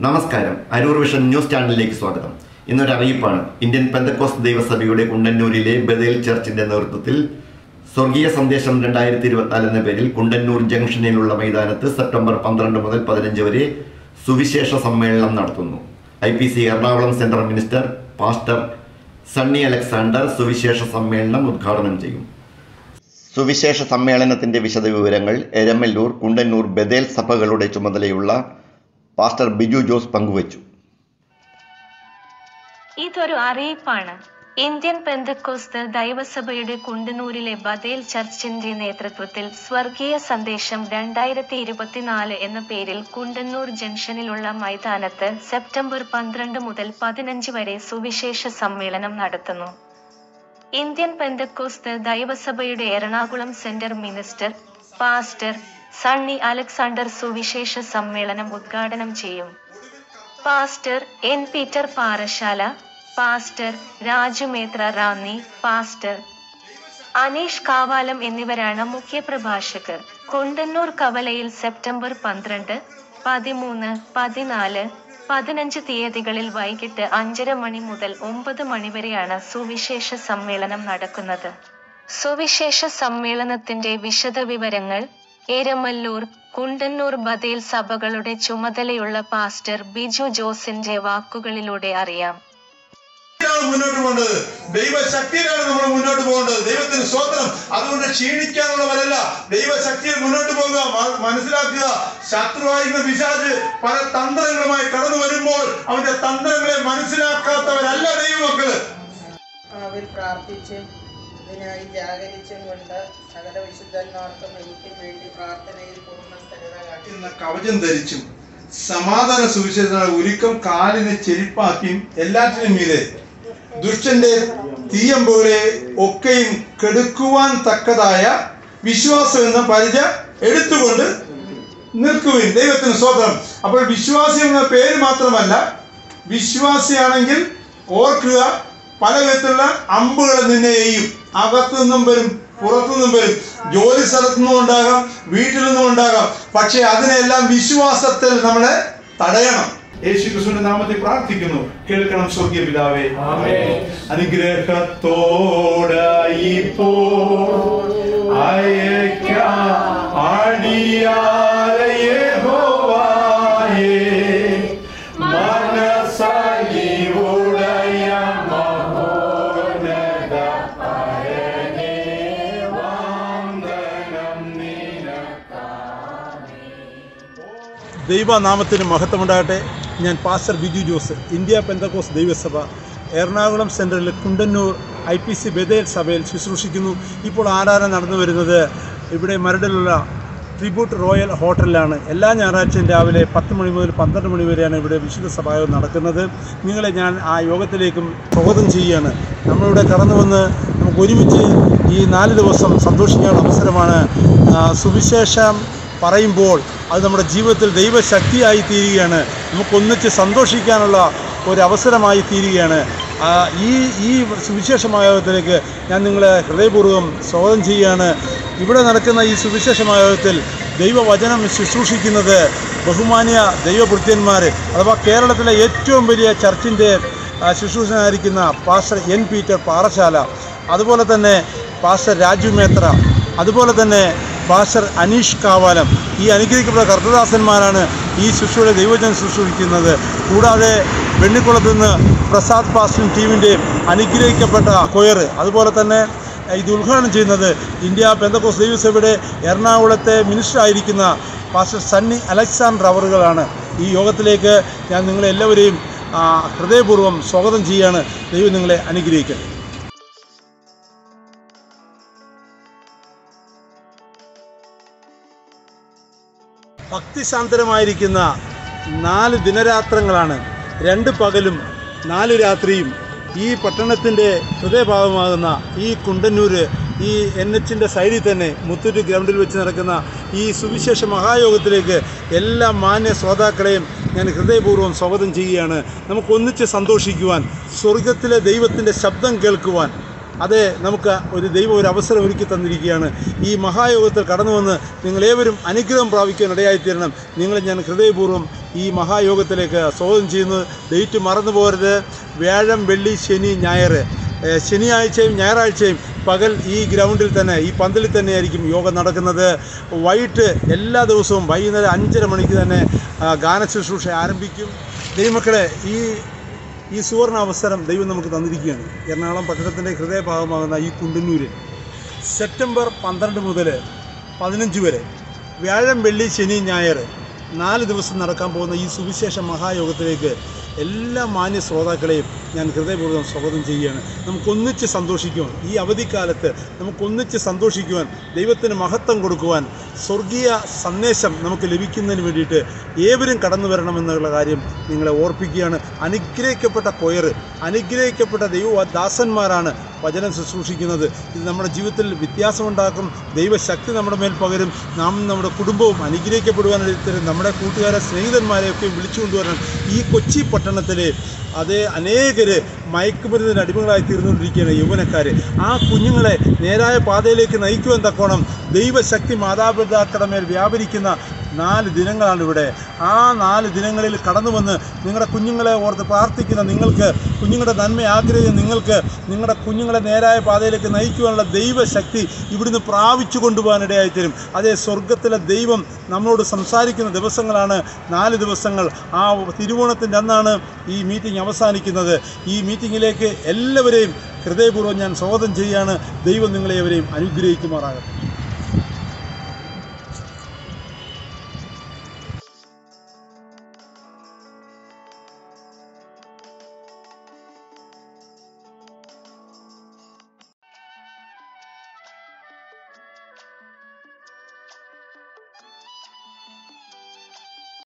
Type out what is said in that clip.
നമസ്കാരം. Aroor vision news ചാനലിലേക്ക് സ്വാഗതം. ഇന്നൊരു അറിയിപ്പാണ്. ഇന്ത്യൻ പെന്തക്കോസ്ത് ദൈവസഭയുടെ കുണ്ടന്നൂരിലെ ബദേൽ ചർച്ചിന്റെ നേതൃത്വത്തിൽ സ്വർഗീയ സന്ദേശം 2024 എന്ന പേരിൽ കുണ്ടന്നൂർ ജംഗ്ഷനിലുള്ള മൈതാനത്ത് സെപ്റ്റംബർ 12 മുതൽ 15 വരെ സുവിശേഷ സമ്മേളനം നടത്തുന്നു. IPC Ernakulam central minister pastor Sunny Alexander സുവിശേഷ സമ്മേളനം ഉദ്ഘാടനം ചെയ്യും. സുവിശേഷ സമ്മേളനത്തിന്റെ വിശദവിവരങ്ങൾ എരമല്ലൂർ, കുണ്ടന്നൂർ ബദേൽ സഭകളുടെ ചുമതലയുള്ള പാസ്റ്റർ ബിജു ജോസ് പങ്കുവച്ചു. ഇതൊരു അറിയിപ്പാണ്. ഇന്ത്യൻ പെന്തക്കോസ്ത് ദൈവസഭയുടെ കുണ്ടന്നൂരിലെ ബദേൽ ചർച്ചിന്റെ നേതൃത്വത്തിൽ സ്വർഗീയ സന്ദേശം 2024 എന്ന പേരിൽ കുണ്ടന്നൂർ ജംഗ്ഷനിലുള്ള മൈതാനത്ത് സെപ്റ്റംബർ 12 മുതൽ 15 വരെ സുവിശേഷ സമ്മേളനം നടത്തുന്നു. ഇന്ത്യൻ പെന്തക്കോസ്ത് ദൈവസഭയുടെ Ernakulam centre minister pastor Sunny Alexander സുവിശേഷ സമ്മേളനം ഉദ്ഘാടനം ചെയ്യും. Pastor N. Peter Parassala, pastor Rajumethra Ranni, pastor Aneesh Kavalam എന്നിവരാണ് മുഖ്യപ്രഭാഷകർ. കുണ്ടന്നൂർ കവലയിൽ സെപ്റ്റംബർ 12, 13, 14, 15 തീയതികളിൽ വൈകിട്ട് 5:30 മണി മുതൽ 9 മണി വരെയാണ് സുവിശേഷ സമ്മേളനം നടക്കുന്നത്. സുവിശേഷ സമ്മേളനത്തിന്റെ വിശദവിവരങ്ങൾ എരമല്ലൂർ, കുണ്ടന്നൂർ ബദേൽ സഭകളുടെ ചുമതലയുള്ള പാസ്റ്റർ ബിജു ജോസിന്റെ വാക്കുകളിലൂടെ അറിയാം. മുന്നോട്ട് പോകേണ്ടത് ദൈവശക്തിയിലാണ് നമ്മൾ മുന്നോട്ട് പോകേണ്ടത്. ദൈവത്തിന് സ്തോത്രം. അതുകൊണ്ട് ക്ഷീണിക്കാനുള്ളവരല്ല, ദൈവശക്തിയിൽ മുന്നോട്ട് പോകുക. മനസ്സിലാക്കുക, ശത്രുവായിരുന്ന പിശാച് പല തന്ത്രങ്ങളുമായി കടന്നു വരുമ്പോൾ അവന്റെ തന്ത്രങ്ങളെ മനസ്സിലാക്കാത്തവരല്ല ദൈവമക്കള്. അവർ പ്രാർത്ഥിച്ചും ഇതിനായി ജാഗരിച്ചും കൊണ്ട് സകല വിശുദ്ധന്മാർക്കും എനിക്കും വേണ്ടി പ്രാർത്ഥനയിൽ പൂർണ്ണ സ്ഥിരത കാട്ടുന്ന കവചം ധരിച്ചും സമാധാന സുവിശേഷ ഒരുക്കം കാലിനെ ചെരിപ്പാക്കിയും എല്ലാറ്റിനും മീതെ ദുഷ്ടന്റെ തീയമ്പുകളെ ഒക്കെയും കെടുക്കുവാൻ തക്കതായ വിശ്വാസം എന്ന പരിച എടുത്തുകൊണ്ട് നിൽക്കുവിൻ. ദൈവത്തിന് സ്തോത്രം. അപ്പോൾ വിശ്വാസി എന്ന പേര് മാത്രമല്ല, വിശ്വാസിയാണെങ്കിൽ ഓർക്കുക, പല വിധത്തിലുള്ള അമ്പുകൾ നിന്നെ ചെയ്യും. അകത്തു നിന്നും വരും, പുറത്തുനിന്നും വരും, ജോലി സ്ഥലത്തു നിന്നും ഉണ്ടാകാം, വീട്ടിൽ നിന്നും ഉണ്ടാകാം. പക്ഷെ അതിനെല്ലാം വിശ്വാസത്തിൽ നമ്മളെ തടയണം. യേശുക്രിസ്തുവിന്റെ നാമത്തിൽ പ്രാർത്ഥിക്കുന്നു. കേൾക്കണം സ്വർഗീയ പിതാവേ. അനുഗ്രഹത്തോടായി ദൈവനാമത്തിന് മഹത്വമുണ്ടാകട്ടെ. ഞാൻ pastor Biju Jose, India Pentecost ദൈവസഭ എറണാകുളം സെൻട്രലിൽ കുണ്ടന്നൂർ IPC ബദേൽ സഭയിൽ ശുശ്രൂഷിക്കുന്നു. ഇപ്പോൾ ആരാധന നടന്നു വരുന്നത് ഇവിടെ മരടിലുള്ള ട്രിബ്യൂട്ട് റോയൽ ഹോട്ടലിലാണ്. എല്ലാ ഞായറാഴ്ചയും രാവിലെ 10 മണി മുതൽ 12 മണി വരെയാണ് ഇവിടെ വിശുദ്ധ സഭായോഗം നടക്കുന്നത്. നിങ്ങളെ ഞാൻ ആ യോഗത്തിലേക്കും സ്വാഗതം ചെയ്യുകയാണ്. നമ്മളിവിടെ കടന്നു വന്ന് നമുക്ക് ഒരുമിച്ച് ഈ 4 ദിവസം സന്തോഷിക്കാനുള്ള അവസരമാണ്. സുവിശേഷം പറയുമ്പോൾ അത് നമ്മുടെ ജീവിതത്തിൽ ദൈവശക്തിയായി തീരുകയാണ്. നമുക്കൊന്നിച്ച് സന്തോഷിക്കാനുള്ള ഒരവസരമായി തീരുകയാണ്. ഈ സുവിശേഷമായോഗത്തിലേക്ക് ഞാൻ നിങ്ങളെ ഹൃദയപൂർവ്വം സ്വാഗതം ചെയ്യുകയാണ്. ഇവിടെ നടക്കുന്ന ഈ സുവിശേഷമായോഗത്തിൽ ദൈവവചനം ശുശ്രൂഷിക്കുന്നത് ബഹുമാന്യ ദൈവഭൃത്യന്മാർ, അഥവാ കേരളത്തിലെ ഏറ്റവും വലിയ ചർച്ചിൻ്റെ ശുശ്രൂഷനായിരിക്കുന്ന പാസ്റ്റർ N. പീറ്റർ പാറശാല, അതുപോലെ തന്നെ പാസ്റ്റർ രാജുമേത്ര, അതുപോലെ തന്നെ പാസ്റ്റർ അനീഷ് കാവാലം. ഈ അനുഗ്രഹിക്കപ്പെട്ട കർത്തദാസന്മാരാണ് ഈ ശുശ്രൂഷയുടെ ദൈവജനം ശുശ്രൂഷിക്കുന്നത്. കൂടാതെ വെണ്ണിക്കുളത്ത് നിന്ന് പ്രസാദ് പാസ്റ്ററും ടീമിൻ്റെ അനുഗ്രഹിക്കപ്പെട്ട കൊയർ, അതുപോലെ തന്നെ ഇത് ഉദ്ഘാടനം ചെയ്യുന്നത് ഇന്ത്യ പെന്തക്കോസ്ത് ദൈവസഭയുടെ എറണാകുളത്തെ മിനിസ്റ്റർ ആയിരിക്കുന്ന പാസ്റ്റർ സണ്ണി അലക്സാണ്ടർ അവറുകളാണ്. ഈ യോഗത്തിലേക്ക് ഞാൻ നിങ്ങളെല്ലാവരെയും ഹൃദയപൂർവ്വം സ്വാഗതം ചെയ്യുകയാണ്. ദൈവം നിങ്ങളെ അനുഗ്രഹിക്കട്ടെ. ഭക്തിസാന്ദ്രമായിരിക്കുന്ന 4 ദിനരാത്രങ്ങളാണ്, 2 പകലും 4 രാത്രിയും ഈ പട്ടണത്തിൻ്റെ ഹൃദയഭാഗമാകുന്ന ഈ കുണ്ടന്നൂർ, ഈ NHൻ്റെ സൈഡിൽ തന്നെ മുത്തൂറ്റ് ഗ്രൗണ്ടിൽ വെച്ച് നടക്കുന്ന ഈ സുവിശേഷ മഹായോഗത്തിലേക്ക് എല്ലാ മാന്യ ശ്രോതാക്കളെയും ഞാൻ ഹൃദയപൂർവ്വം സ്വാഗതം ചെയ്യുകയാണ്. നമുക്കൊന്നിച്ച് സന്തോഷിക്കുവാൻ, സ്വർഗത്തിലെ ദൈവത്തിൻ്റെ ശബ്ദം കേൾക്കുവാൻ, അതെ, നമുക്ക് ദൈവം ഒരു അവസരം ഒരുക്കി തന്നിരിക്കുകയാണ്. ഈ മഹായോഗത്തിൽ കടന്നു വന്ന് നിങ്ങളേവരും അനുഗ്രഹം പ്രാപിക്കാൻ ഇടയായിത്തീരണം. നിങ്ങളെ ഞാൻ ഹൃദയപൂർവ്വം ഈ മഹായോഗത്തിലേക്ക് സ്വാഗതം ചെയ്യുന്നത്. ഡേറ്റ് മറന്നു പോകരുത്. വ്യാഴം, വെള്ളി, ശനി, ഞായർ. ശനിയാഴ്ചയും ഞായറാഴ്ചയും പകൽ ഈ ഗ്രൗണ്ടിൽ തന്നെ, ഈ പന്തലിൽ തന്നെയായിരിക്കും യോഗം നടക്കുന്നത്. വൈകിട്ട് എല്ലാ ദിവസവും വൈകുന്നേരം 5:30 മണിക്ക് തന്നെ ഗാനശുശ്രൂഷ ആരംഭിക്കും. ദൈവമക്കളെ, ഈ സുവർണ അവസരം ദൈവം നമുക്ക് തന്നിരിക്കുകയാണ്. എറണാകുളം പട്ടണത്തിൻ്റെ ഹൃദയഭാഗമാകുന്ന ഈ കുണ്ടന്നൂരിൽ സെപ്റ്റംബർ 12 മുതൽ 15 വരെ വ്യാഴം, വെള്ളി, ശനി, ഞായർ 4 ദിവസം നടക്കാൻ പോകുന്ന ഈ സുവിശേഷ മഹായോഗത്തിലേക്ക് എല്ലാ മാന്യ ശ്രോതാക്കളെയും ഞാൻ ഹൃദയപൂർവ്വം സ്വാഗതം ചെയ്യുകയാണ്. നമുക്കൊന്നിച്ച് സന്തോഷിക്കുവാൻ, ഈ അവധിക്കാലത്ത് നമുക്കൊന്നിച്ച് സന്തോഷിക്കുവാൻ, ദൈവത്തിന് മഹത്വം കൊടുക്കുവാൻ, സ്വർഗീയ സന്ദേശം നമുക്ക് ലഭിക്കുന്നതിന് വേണ്ടിയിട്ട് ഏവരും കടന്നു വരണമെന്നുള്ള കാര്യം നിങ്ങളെ ഓർപ്പിക്കുകയാണ്. അനുഗ്രഹിക്കപ്പെട്ട കൊയർ, അനുഗ്രഹിക്കപ്പെട്ട ദൈവദാസന്മാരാണ് വചനം ശുശ്രൂഷിക്കുന്നത്. ഇത് നമ്മുടെ ജീവിതത്തിൽ വ്യത്യാസമുണ്ടാക്കും. ദൈവശക്തി നമ്മുടെ മേൽ പകരും. നാം നമ്മുടെ കുടുംബവും അനുഗ്രഹിക്കപ്പെടുവാനായിട്ട് നമ്മുടെ കൂട്ടുകാരെ, സ്നേഹിതന്മാരെയൊക്കെ വിളിച്ചുകൊണ്ടുവരണം. ഈ കൊച്ചി പട്ടണത്തിലെ അനേകർ മയക്കുമരുന്നിന് അടിമകളായി തീർന്നുകൊണ്ടിരിക്കുകയാണ് യൗവനക്കാർ. ആ കുഞ്ഞുങ്ങളെ നേരായ പാതയിലേക്ക് നയിക്കുവാൻ തക്കോണം ദൈവശക്തി മാതാപിതാക്കളുടെ മേൽ വ്യാപരിക്കുന്ന 4 ദിനങ്ങളാണ് ഇവിടെ. ആ 4 ദിനങ്ങളിൽ കടന്നു വന്ന് നിങ്ങളുടെ കുഞ്ഞുങ്ങളെ ഓർത്ത് പ്രാർത്ഥിക്കുന്ന നിങ്ങൾക്ക്, കുഞ്ഞുങ്ങളുടെ നന്മ ആഗ്രഹിക്കുന്ന നിങ്ങൾക്ക്, നിങ്ങളുടെ കുഞ്ഞുങ്ങളെ നേരായ പാതയിലേക്ക് നയിക്കുവാനുള്ള ദൈവശക്തി ഇവിടുന്ന് പ്രാപിച്ചു കൊണ്ടുപോകാനിടയായിത്തരും. അതേ, സ്വർഗത്തിലെ ദൈവം നമ്മളോട് സംസാരിക്കുന്ന ദിവസങ്ങളാണ് 4 ദിവസങ്ങൾ. ആ തിരുവോണത്തിൻ്റെ അന്നാണ് ഈ മീറ്റിംഗ് അവസാനിക്കുന്നത്. ഈ മീറ്റിങ്ങിലേക്ക് എല്ലാവരെയും ഹൃദയപൂർവ്വം ഞാൻ സ്വാഗതം ചെയ്യുകയാണ്. ദൈവം നിങ്ങളെവരെയും അനുഗ്രഹിക്കുമാറാകട്ടെ.